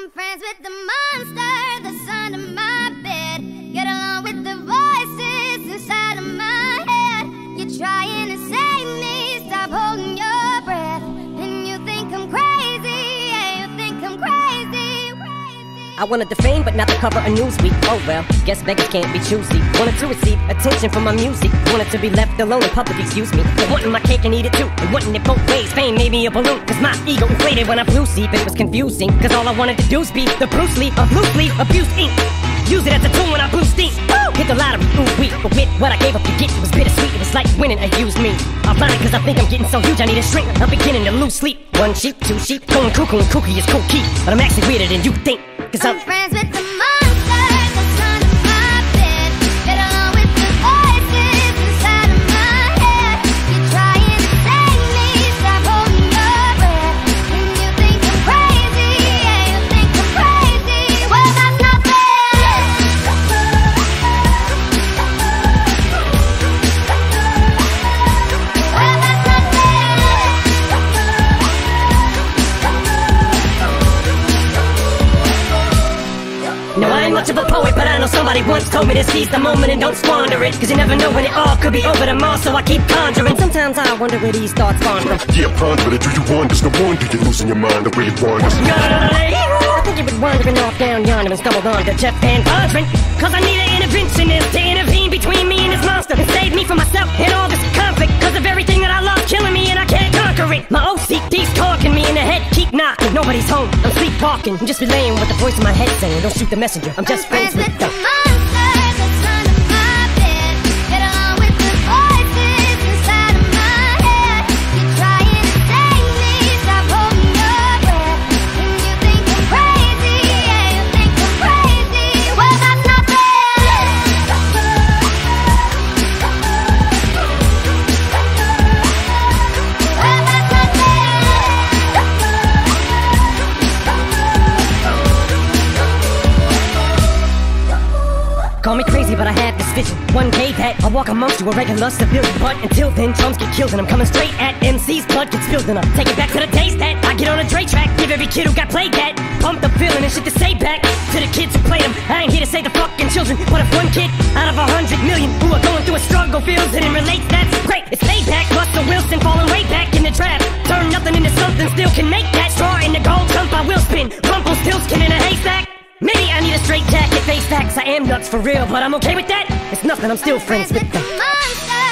I'm friends with the monster that's under my bed. Get along with the voices inside of my head. You're trying to save me, stop holding your breath. And you think I'm crazy, yeah, you think I'm crazy. I wanted the fame, but not the cover of Newsweek. Oh well, guess beggars can't be choosy. Wanted to receive attention from my music. Wanted to be left alone in public, excuse me. But wanting my cake and eat it too. And wanting it both ways. Fame made me a balloon, cause my ego inflated when I blew sleep. It was confusing, cause all I wanted to do was be the Bruce Lee of loosely abused ink. Use it as a tool when I blew steam. Woo! Hit the lottery, ooh wee. But with what I gave up to get, it was bittersweet. It was like winning a used me. I'm lying cause I think I'm getting so huge I need a shrink. I'm beginning to lose sleep. One sheep, two sheep, going cuckoo and kooky is cool key. But I'm actually weirder than you think. Cause I'm friends with the monster that's under my bed. Get along with the voices inside of my head. You're trying to save me, stop holding your breath. And you think I'm crazy, yeah, you think I'm crazy. Well, that's not fair. Well, that's not No, I ain't much of a poet, but I know somebody once told me to seize the moment and don't squander it. Cause you never know when it all could be over tomorrow, so I keep conjuring. Sometimes I wonder where these thoughts spawn from. Yeah, ponder it, do you wonder? There's no wonder you're losing your mind the way it wanders. I think you've been wandering off down yonder and stumbled on to Jeff Van Vondren. Cause I need an interventionist to intervene between me and this monster and save me from myself and all this conflict. Cause of everything that I love killing me and I can't conquer it. My OCD's talking me in the head, keep knocking. Nobody's home, I'm sleepwalking. I'm just relaying what the voice in my head saying. Don't shoot the messenger, I'm just friends with the monster that's under my bed. Get along with the voices inside of my head. You're trying to save me, stop holding your breath. And you think I'm crazy, yeah, you think I'm crazy. Well, that's not fair. Well, that's not Call me crazy, but I had this vision. One day that I'll walk amongst you, a regular civilian. But until then, chums get killed and I'm coming straight at MC's blood gets spilled. And I'll take it back to the days that I get on a Dre track. Give every kid who got played that pumped up feeling and shit to say back to the kids who played them. I ain't here to say the fucking children, but if one kid out of 100 million who are going through a struggle feels it and relates, that's great. It's payback. Russell Wilson falling way back in the draft. Turn nothing into something, still can make that. Straw in the gold jump, I will spin. Rumpelstiltskin in a haystack. Maybe I need a straight jacket, face facts. I am nuts for real, but I'm okay with that. It's nothing, I'm still friends with them. Monster